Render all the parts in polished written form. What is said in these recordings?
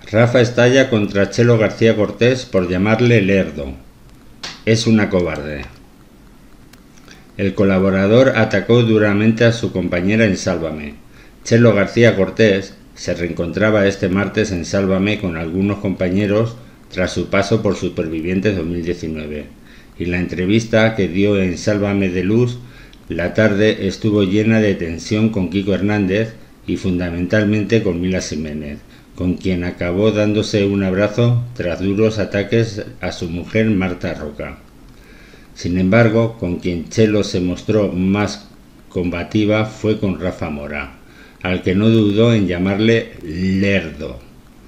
Rafa estalla contra Chelo García Cortés por llamarle lerdo. Es una cobarde. El colaborador atacó duramente a su compañera en Sálvame. Chelo García Cortés se reencontraba este martes en Sálvame con algunos compañeros tras su paso por Supervivientes 2019, y la entrevista que dio en Sálvame de Luz la tarde estuvo llena de tensión con Kiko Hernández y fundamentalmente con Mila Jiménez, con quien acabó dándose un abrazo tras duros ataques a su mujer Marta Roca. Sin embargo, con quien Chelo se mostró más combativa fue con Rafa Mora, al que no dudó en llamarle lerdo,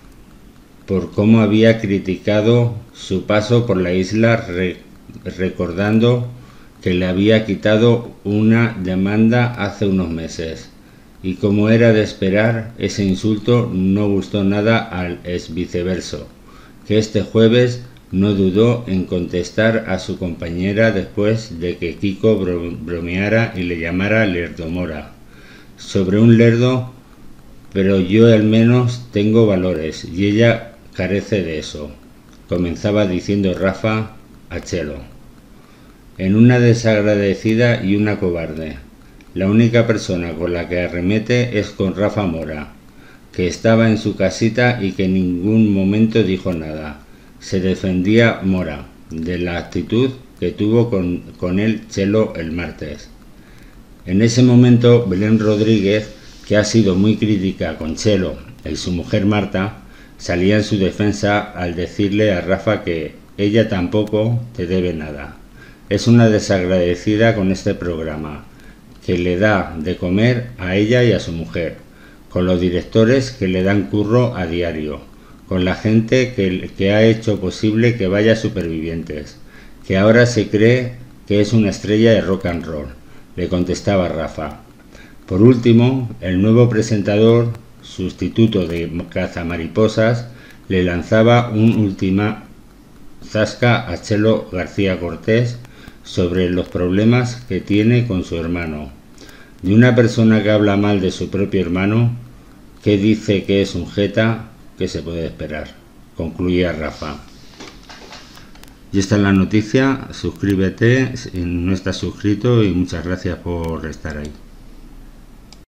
por cómo había criticado su paso por la isla, recordando que le había quitado una demanda hace unos meses. Y como era de esperar, ese insulto no gustó nada al exviceverso, que este jueves no dudó en contestar a su compañera después de que Kiko bromeara y le llamara lerdomora. Sobre un lerdo, pero yo al menos tengo valores y ella carece de eso, comenzaba diciendo Rafa a Chelo. En una desagradecida y una cobarde. La única persona con la que arremete es con Rafa Mora, que estaba en su casita y que en ningún momento dijo nada. Se defendía Mora de la actitud que tuvo con él Chelo el martes. En ese momento Belén Rodríguez, que ha sido muy crítica con Chelo y su mujer Marta, salía en su defensa al decirle a Rafa que ella tampoco te debe nada. Es una desagradecida con este programa, que le da de comer a ella y a su mujer, con los directores que le dan curro a diario, con la gente que ha hecho posible que vaya a Supervivientes, que ahora se cree que es una estrella de rock and roll, le contestaba Rafa. Por último, el nuevo presentador, sustituto de Cazamariposas, le lanzaba un última zasca a Chelo García Cortés sobre los problemas que tiene con su hermano. De una persona que habla mal de su propio hermano, que dice que es un jeta, ¿qué se puede esperar? Concluía Rafa. Y esta es la noticia. Suscríbete si no estás suscrito y muchas gracias por estar ahí.